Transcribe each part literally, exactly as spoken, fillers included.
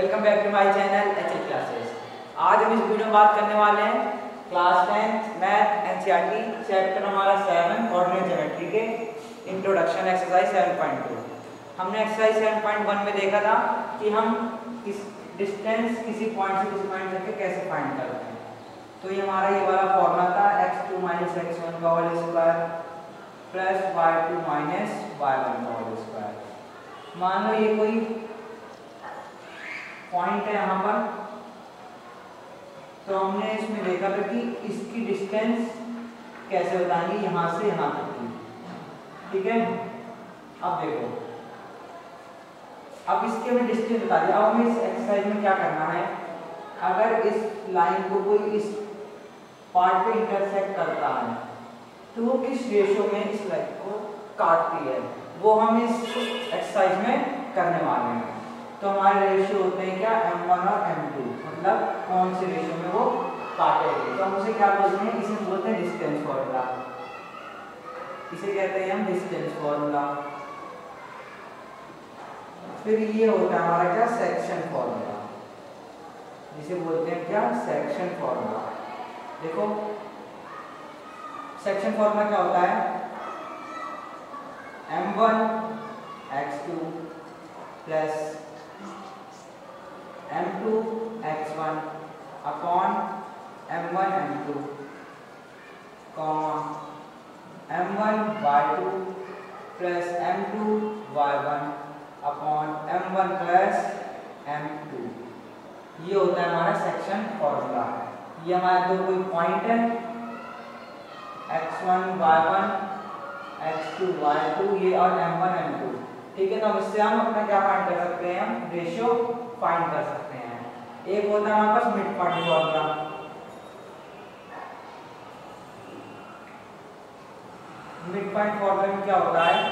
Welcome back to my channel H L classes. आज हम इस वीडियो में बात करने वाले हैं class tenth math NCERT chapter हमारा सेवन कोऑर्डिनेट ज्योमेट्री के introduction exercise seven point two. हमने एक्सरसाइज सेवन पॉइंट वन में देखा था कि हम किस डिस्टेंस किसी पॉइंट से किसी पॉइंट तक कैसे फाइंड करते हैं। तो ये हमारा ये वाला फॉर्मूला था x two minus x one का whole square plus y two minus y one का होल स्क्वायर। मान लो ये कोई पॉइंट है यहाँ पर, तो हमने इसमें देखा था कि इसकी डिस्टेंस कैसे बताएंगे यहाँ से यहाँ तक की। ठीक है, अब देखो, अब इसके हमें डिस्टेंस बता दिया। अब हमें इस एक्सरसाइज में क्या करना है, अगर इस लाइन को कोई इस पार्ट पे इंटरसेक्ट करता है तो वो किस रेशो में इस लाइन को काटती है, वो हम इस एक्सरसाइज में करने वाले हैं। तो हमारे रेशियो होते हैं क्या, एम वन और एम टू, मतलब कौन से रेशियो में वो काटेंगे। तो हम उसे क्या बोलते हैं, इसे बोलते हैं डिस्टेंस फॉर्मूला। इसे कहते हैं हम डिस्टेंस फॉर्मूला। फिर ये होता है हमारा क्या, सेक्शन फॉर्मूला, जिसे बोलते हैं क्या, सेक्शन फॉर्मूला। देखो सेक्शन फॉर्मूला क्या होता है, m one x two plus m two x one upon m one m two comma m one y two plus m two y one upon m one plus m two. ये होता है हमारा section formula. ये हमारे दो कोई point है x one y one x two y two, ये और एम वन एम टू। ठीक है, तो हम इससे हम अपना क्या फाइंड कर सकते हैं, हम रेशियो फाइंड कर सकते हैं। एक होता है हमारे पास midpoint formula. Midpoint formula में क्या होता है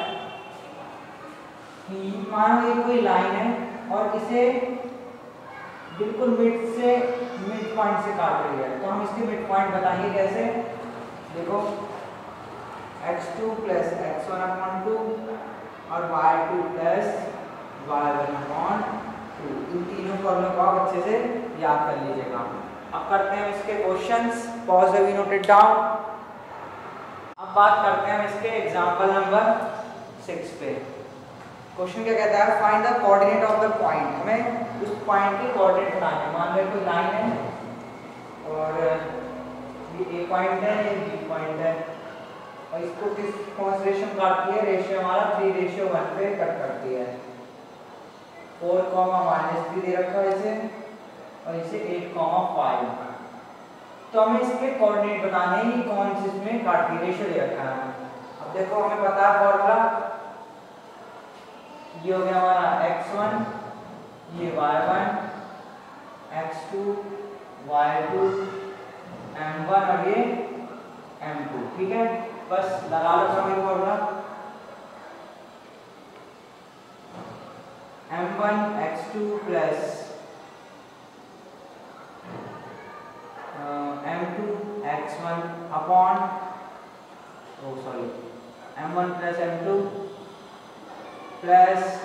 कि मान लो कोई लाइन है और इसे बिल्कुल मिड से मिड पॉइंट से काट रही है, तो हम इसके मिड पॉइंट बताएंगे कैसे। देखो x two plus x one upon two और y two plus y one upon two, इन तीनों फॉर्मूलों को आप अच्छे से याद कर लीजिएगा। अब करते हैं इसके questions, pause the we note it down. अब बात करते हैं इसके एग्जांपल नंबर सिक्स पे। क्वेश्चन क्या कहता है, find the coordinate of the point. हमें उस पॉइंट के कोऑर्डिनेट बताने हैं। मान लो कोई लाइन है और ये ए पॉइंट है, ये बी पॉइंट है, और इसको किस कौन सी रेशियो काटती है, रेशियो हमारा थ्री रेशियो वन पे कट करती है। फोर कॉमा माइनस थ्री दे रखा है इसे, और इसे एट कॉमा फाइव। तो हमें इसके कोऑर्डिनेट बताने हैं कौन सी इसमें काटती है, रेशियो दे रखा है। अब देखो हमें पता है फॉर्मूला, ये हो गया हमारा एक्स वन, ये y one, x two y two, m one और ये एम टू। ठीक है, बस लगा लो समझ formula. M one x two plus m two x one upon oh sorry m one plus m two plus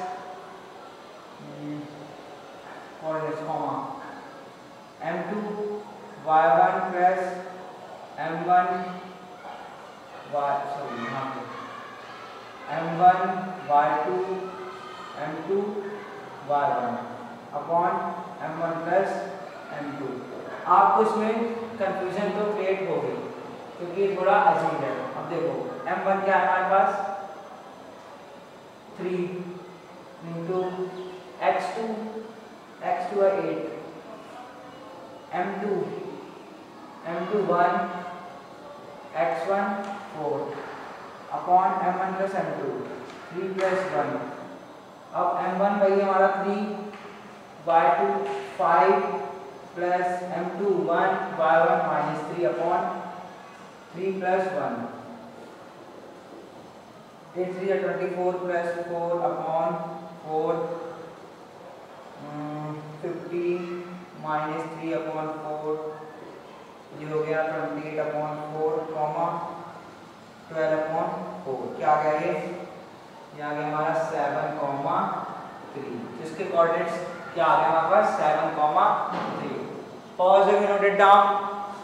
और comma m two y one plus m one y sorry यहाँ पे m one y two m two y one upon m one plus m two. आपको इसमें confusion तो create हो गई क्योंकि ये थोड़ा अजीब है। अब देखो एम वन क्या है हमारे पास, three into x two, x two है eight, m two m two one, x one four upon m one plus m two, three plus one. अब एम वन वही हमारा three, y two five plus m two one, y one minus three upon three plus one, eight three twenty four plus four upon four, fifteen minus three upon four, ये हो गया twenty eight upon four comma twelve upon four. क्या आ गया ये, ये आ गया हमारा सेवन कॉमा थ्री। जिसके कोऑर्डिनेट्स क्या आ गया हमारे पास seven comma three. Pause we noted down.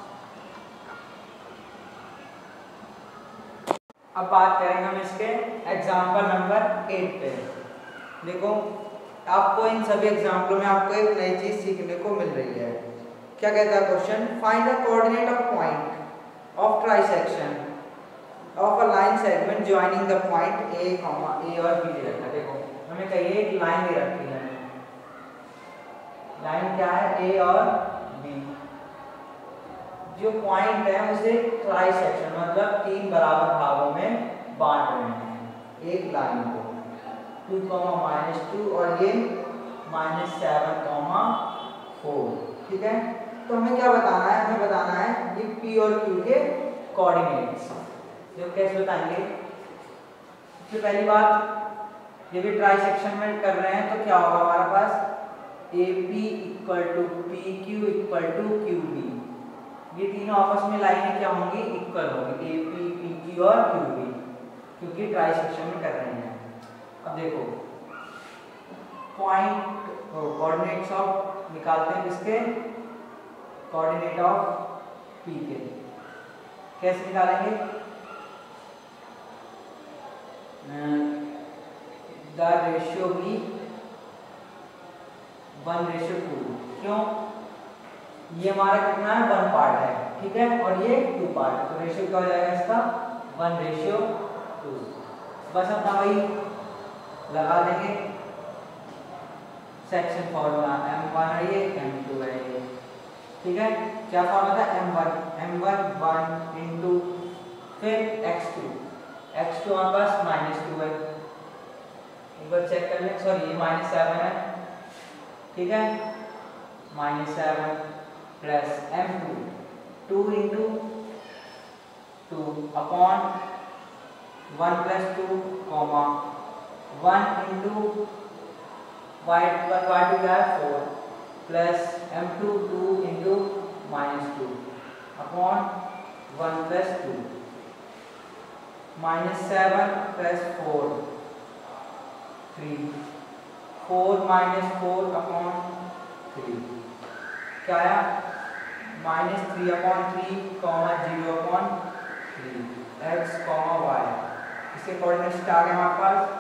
अब बात करेंगे हम इसके एग्जाम्पल नंबर एट पे। देखो आपको इन सभी एग्जाम्पलों में आपको एक नई चीज सीखने को मिल रही है। क्या कहता है question, find the coordinate of point of trisection of a line segment joining the point A comma A और बी दे रखा है। देखो हमें कहिए एक लाइन दे रखी है, लाइन क्या है ए और बी। जो पॉइंट है उसे ट्राइसेक्शन मतलब तीन बराबर भागों में बांट रहे हैं एक लाइन को, टू कॉमा माइनस टू और ये माइनस सेवन कॉमा फोर। ठीक है, तो हमें क्या बताना है, हमें बताना है ये पी और क्यू के कोऑर्डिनेट्स। जो कैसे बताएंगे, सबसे पहली बात ये भी ट्राइसेक्शन में कर रहे हैं तो क्या होगा हमारे पास A P equal to P Q equal to Q B. ये तीनों आपस में लाइनें क्या होंगी, इक्वल होंगी, ए पी पी क्यू और क्यू बी, क्योंकि ट्राइसेक्शन में कर रहे हैं। अब देखो पॉइंट कोऑर्डिनेट्स ऑफ निकालते हैं किसके, कोऑर्डिनेट ऑफ पी के। कैसे निकालेंगे, the ratio be one ratio two. क्यों, ये हमारा कितना है, वन पार्ट है, ठीक है, और ये टू पार्ट है, तो रेशियो क्या हो जाएगा इसका, वन रेशियो टू। बस अपना वही लगा देंगे सेक्शन फॉर्मूला, एम वन है ये, एम टू है ये। ठीक है, क्या फॉर्मूला था, m one m one one into फिर एक्स टू, एक्स टू हमारे पास माइनस टू है, एक बार चेक कर लें, सॉरी ये माइनस सेवन है। ठीक है, minus seven plus m two, two into two upon one plus two comma one into y one y two क्या है four plus m two two into minus two upon one plus two minus seven plus four three, four minus four upon three क्या आया, minus three upon three comma zero upon three x comma y. इसके coordinates क्या आ गए हमारे पास,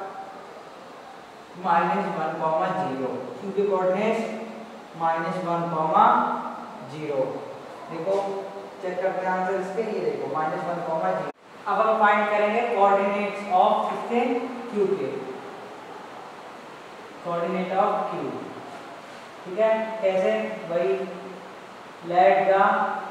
minus one comma zero, Q के coordinates minus one comma zero. देखो चेक करते हैं आंसर इसके, ये देखो माइनस वन कॉमा जीरो। अब हम फाइंड करेंगे कोऑर्डिनेट्स ऑफ इसके क्यू के, कोऑर्डिनेट ऑफ क्यू। ठीक है, कैसे, वही लेट द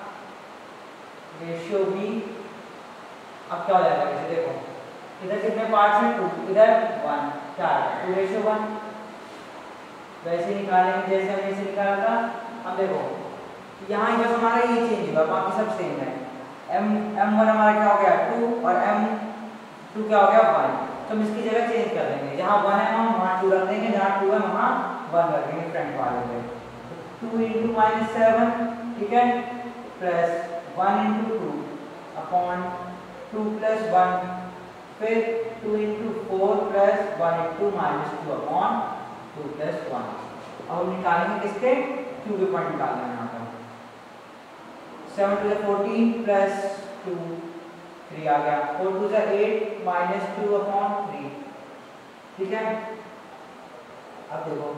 रेशियो बी। अब क्या हो जाएगा, जैसे देखो इधर कितने पार्ट्स हैं, टू, इधर वन, चार, टू रेशियो वन। वैसे निकालेंगे जैसे हमने इसे निकाला था। अब देखो यहाँ बस हमारा ये चेंज हुआ, बाकी सब सेम है। एम एम वन हमारा क्या हो गया टू और एम टू क्या हो गया वन, तो हम इसकी जगह चेंज कर देंगे, जहाँ वन है हम वहाँ टू रख देंगे, जहाँ टू है वहाँ वन रख देंगे फ्रंट वाले में। टू इंटू माइनस सेवन, ठीक है, plus one into two upon two plus one, फिर two into four plus one into minus two upon two plus one. अब हम निकालेंगे किसके, क्यू के पॉइंट निकालना है यहाँ पर। सेवन टू ज़ा फोर्टीन प्लस टू, थ्री आ गया, फोर टू ज़ा eight minus two upon three. ठीक है, अब देखो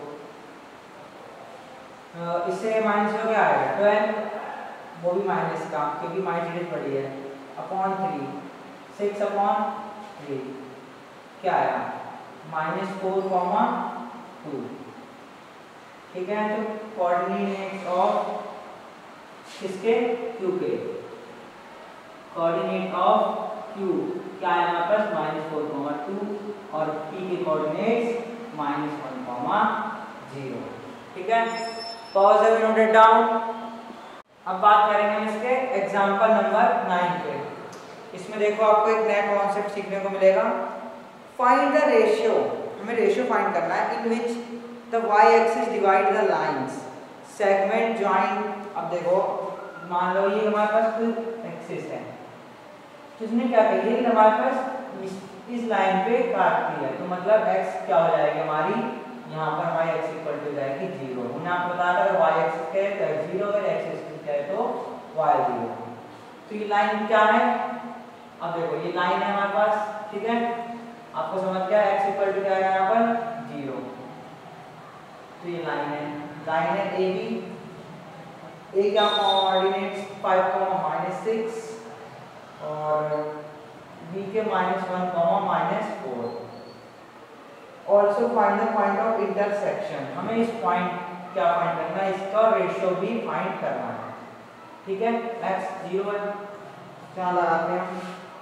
इससे माइनस हो क्या आएगा, ट्वेल्व, वो भी माइनस का क्योंकि माइनस डिजिट पड़ी है, upon three, six upon three क्या आया, माइनस फोर कॉमा टू। ठीक है, तो कोऑर्डिनेट्स ऑफ किसके, क्यू के, कोऑर्डिनेट ऑफ क्यू क्या है हमारे पास, माइनस फोर कॉमा टू और पी के coordinates minus one comma zero. ठीक है, पॉज है, नोटेड डाउन। अब बात करेंगे हम इसके एग्जांपल नंबर नाइन पे। इसमें देखो आपको एक नया कॉन्सेप्ट सीखने को मिलेगा, फाइंड द रेशियो। हमें रेशियो फाइंड करना है in which the y axis divide the lines segment join. अब देखो मान लो ये हमारे पास कोई एक्सिस है, तो इसने क्या कही है कि हमारे पास इस, इस लाइन पे काटती है, तो मतलब एक्स क्या हो जाएगी हमारी, यहाँ पर वाई एक्स इक्वल टू जाएगी जीरो। हमने आपको बताया था वाई एक्स क्या है तो जीरो है, एक्स स्क्वायर क्या है तो वाई जीरो। तो ये लाइन क्या है, अब देखो ये लाइन है हमारे पास, ठीक है, आपको समझ गया एक्स इक्वल टू क्या है यहाँ पर जीरो। तो ये लाइन है, लाइन है ए बी, ए क्या coordinates five comma minus six और बी के minus one comma minus four. Also find the point of intersection, हमें इस पॉइंट क्या फाइंड करना है, इसका रेशियो भी फाइंड करना है, ठीक है। एक्स जीरो है, क्या लगाते हैं,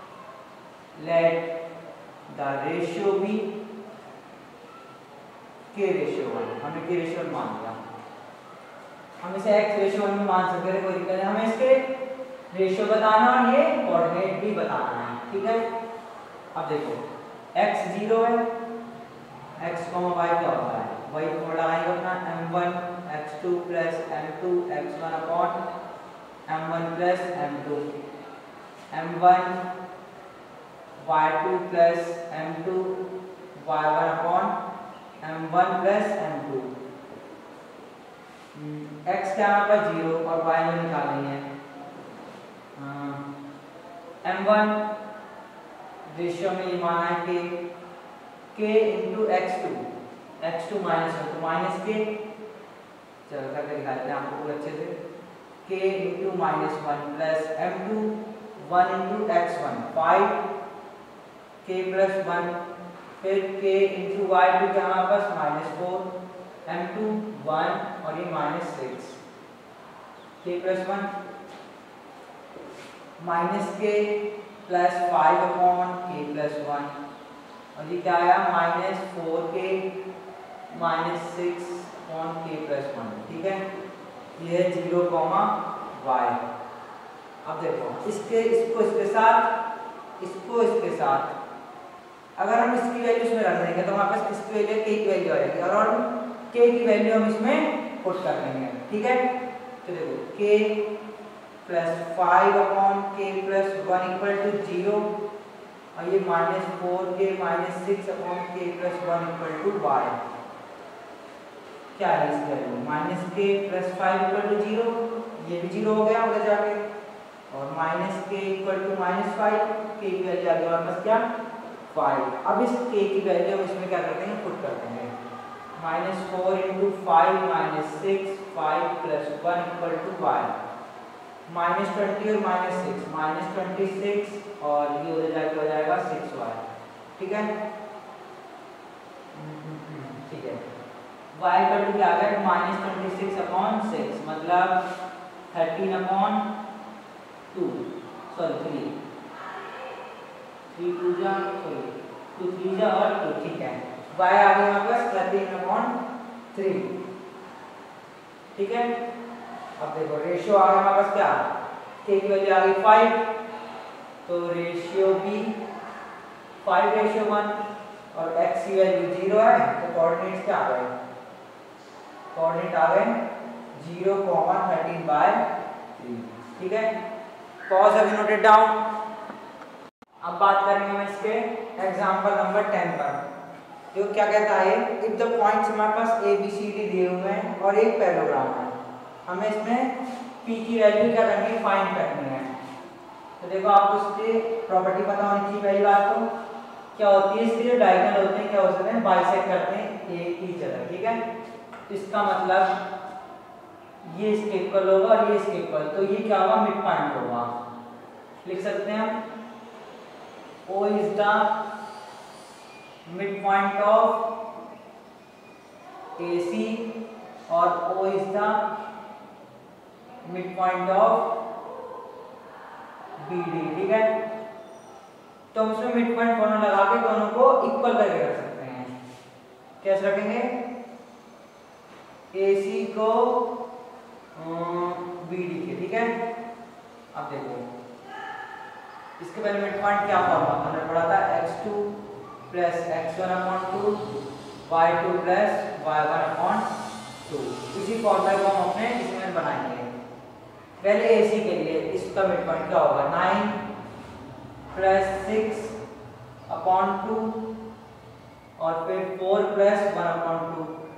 let the ratio be k ratio one, हमने के रेशियो वन मान लिया, हम इसे एक्स रेशियो वन में मान सकते हैं, कोई दिक्कत नहीं, हमें इसके रेशियो बताना और ये कोऑर्डिनेट भी बताना है, ठीक है। अब देखो एक्स जीरो है, एक्स कॉमा वाई क्या होता है, वाई को लगाएंगे अपना m one x two plus m two x one upon m one plus m two, m one y two plus m two y one upon m one plus m two. X क्या यहाँ पर zero और Y में निकालेंगे M one ratio में ये माना है कि k into x two, x two minus one तो माइनस के, चलो करके दिखाते हैं आपको पूरा अच्छे से, k into minus one plus m two one into x one five k plus one, फिर के इंटू वाई टू क्या हमारे पास minus four m two one और ये minus six, k plus one minus k plus five upon k plus one और ये क्या आया minus four k minus six upon k plus one, ठीक है। ये है जीरो कॉमा वाई। अब देखो इसके इसको इसके साथ इसको इसके साथ अगर हम इसकी वैल्यू इसमें रख देंगे तो हमारे पास किसकी वैल्यू के की वैल्यू आएगी और हम के की वैल्यू हम इसमें पुट कर देंगे, ठीक है। तो देखो k plus five upon k plus one equal to zero और ये minus four k minus six upon k plus one equal to y, क्या है इसकी value minus k plus five equal to zero, ये भी जीरो हो गया उधर जाके, और माइनस के इक्वल टू माइनस फाइव, के की वैल्यू आ गई हमारे पास क्या फाइव। अब इस के की वैल्यू हम इसमें क्या करते हैं पुट कर देंगे, minus four into five minus six five plus one equal to y, minus twenty और minus six minus twenty six और ये उधर जाके हो जाएगा सिक्स वाई, ठीक है, ठीक है। वाई का टू क्या आ गया minus twenty six upon six मतलब thirteen upon two sorry three three two जा सॉरी टू थ्री जा और टू, ठीक है। वाई आ गया हमारे पास थर्टीन अपॉन थ्री, ठीक है। अब देखो रेशियो आ गया हमारे पास क्या, के की वैल्यू आ गई फाइव तो ratio be five ratio one और एक्स की वैल्यू जीरो है तो कोऑर्डिनेट्स क्या आ गए, कोऑर्डिनेट आ गए zero comma thirteen by three, ठीक है। Cause have noted down. अब बात करेंगे हम इसके एग्जांपल नंबर टेन पर, जो क्या कहता है इफ द पॉइंट्स हमारे पास ए बी सी डी दिए हुए हैं और एक पैराग्राम है, हमें इसमें P की वैल्यू क्या करनी है फाइंड करनी है। तो देखो आपको इसकी प्रॉपर्टी पता होनी चाहिए, पहली बात तो क्या होती है इसके जो डायगोनल होते हैं क्या हो सकते हैं बाइसेक्ट करते हैं एक ईच अदर, ठीक है। इसका मतलब ये इसके इक्वल होगा और ये इसके इक्वल, तो ये क्या होगा मिड पॉइंट होगा, लिख सकते हैं हम O is the mid point of A C और O is the mid point of B D, ठीक है। तो हम इसमें मिड पॉइंट फॉर्मूला लगा के दोनों को इक्वल करके रख सकते हैं। कैसे रखेंगे, ए सी को बी डी के, ठीक है। अब देखो इसके पहले मिड पॉइंट क्या फॉर्मूला हमने पढ़ा था, x two plus x one upon two y two plus y one upon two. इसी फॉर्मूला को हम अपने इसमें बनाएंगे। पहले ए सी के लिए इसका मिड पॉइंट क्या होगा, nine plus six upon two और फिर four plus one upon two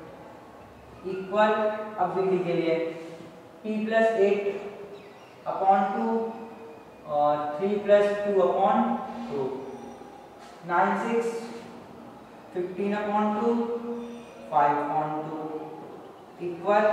equal, अब बी डी के लिए p plus eight upon two और three plus two upon two, nine six fifteen upon two, five upon two equal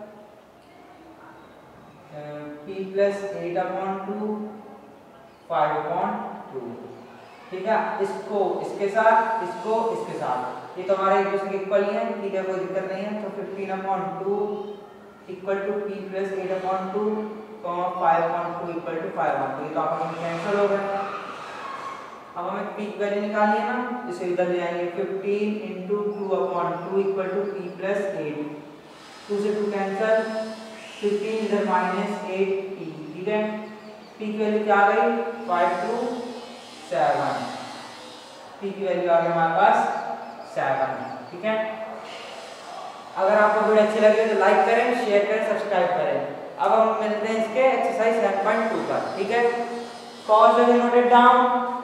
p plus eight upon two, five upon two. ठीक है, इसको इसके साथ, इसको इसके साथ, ये तो हमारे एक दूसरे के इक्वल ही है, ठीक है, कोई दिक्कत नहीं है। तो fifteen upon two equal to p plus eight upon two, five upon two equal to five upon two, ये तो आपस में कैंसिल हो गए। अब हमें p की वैल्यू निकालनी है ना, इसे इधर ले आएंगे, fifteen into two upon two equal to p plus eight, two से टू कैंसिल, फिफ्टीन इधर माइनस एट p, ठीक है। p की वैल्यू क्या आ गई, फाइव टू सेवन, p की वैल्यू आ गई हमारे पास सेवन, ठीक है। अगर आपको वीडियो अच्छी लगे तो लाइक करें, शेयर करें, सब्सक्राइब करें। अब हम मिलते हैं इसके एक्सरसाइज सेवन पॉइंट टू पर, ठीक है। Cause value noted down,